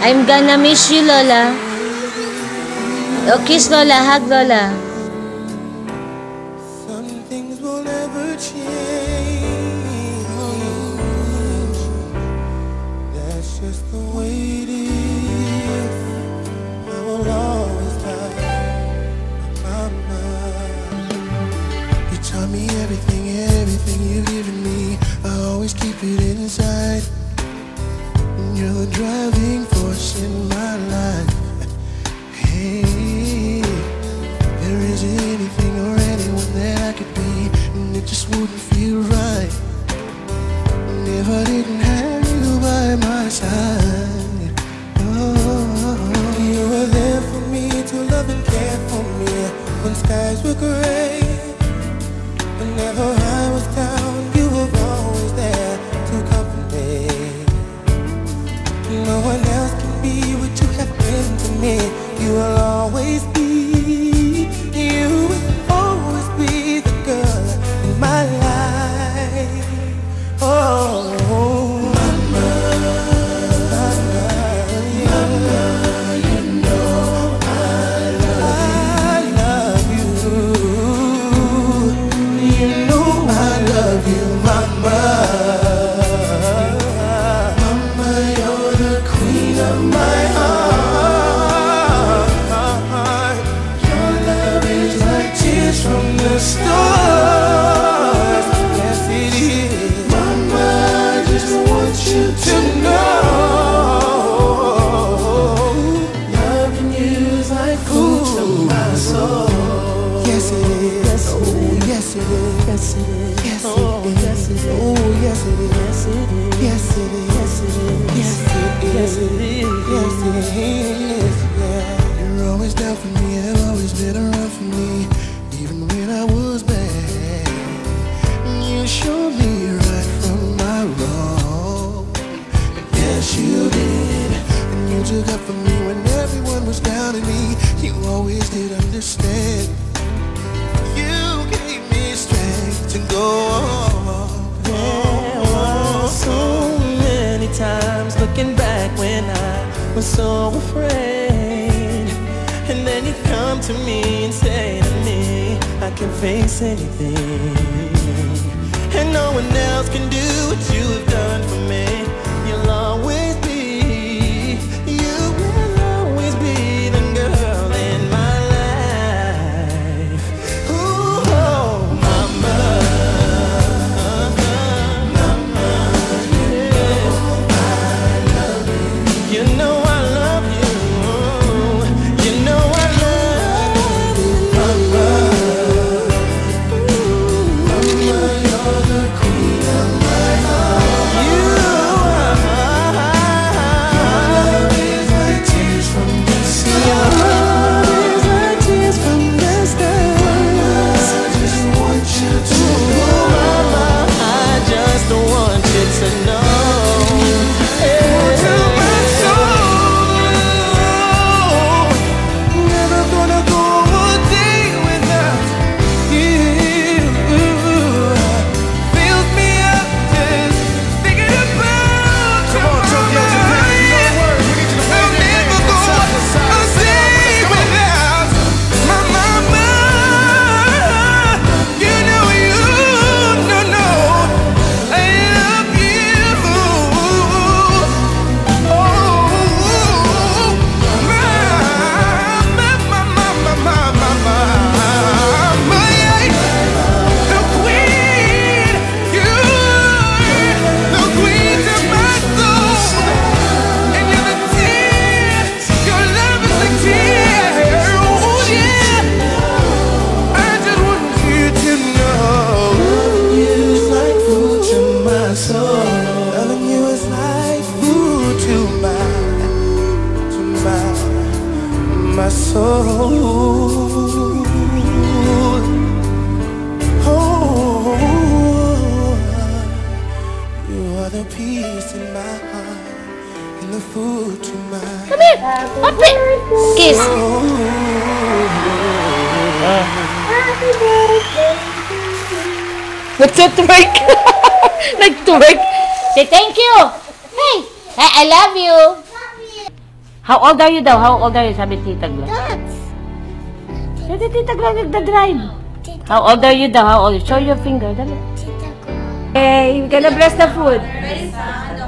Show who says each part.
Speaker 1: I'm gonna miss you, Lola. Oh, kiss Lola, hug Lola.
Speaker 2: Some things will never change. That's just the way it is. I will always have my mind. You taught me everything you've given me. I always keep it inside. You're the driving force in my life. Hey, there isn't anything or anyone that I could be, and it just wouldn't feel right if I didn't have you by my side. Oh, you were there for me to love and care for me when skies were gray. Whenever I was down, you were always there to comfort me. No one else can be what you have been to me. You will always be, you will always be the girl in my life. Oh, mama, you know I love you. You know I love you, mama. My heart, your love is like tears from the stars. Yes, it is. Mama, I just want you to know, loving you is like food to my soul. Yes, it is. Oh, yes, it is. Yes, it is. Yes, it is. Oh, yes, it is. Yes, it is. Yes, it is. Yes, it is. Yes, it is. Yes, it is. Yeah. You're always down for me, have always been around for me, even when I was bad. You showed me right from my wrong. Yes, you did. And you took up for me when everyone was down on me. You always did understand. You gave me strength to go on.
Speaker 3: There were so many times looking back when I was so afraid, and then you come to me and say to me, I can face anything, and no one else can do what you have done for me. You'll always be, you will always be the girl in my life. Ooh, oh, mama. You know I love you. You know I love you, mama. Mama, you're the queen of my heart. You are. Your love is like tears from the sky. Your love is like tears from the sky. Mama, I just want you to know. Mama, I just want you to know.
Speaker 2: Loving you is like food to my soul. Oh, you are the peace in my heart and the food to my.
Speaker 1: Come here. Up it. Kiss.
Speaker 4: Happy birthday.
Speaker 1: What's that twerk? Like twerk. Say thank you. Hey, I love you. How old are you daw? How old are you? Sabi Tita Glo. Sabi Tita Glo nagda-drive. How old are you daw? How old? Show your finger. Dali. Hey, we're gonna bless the food.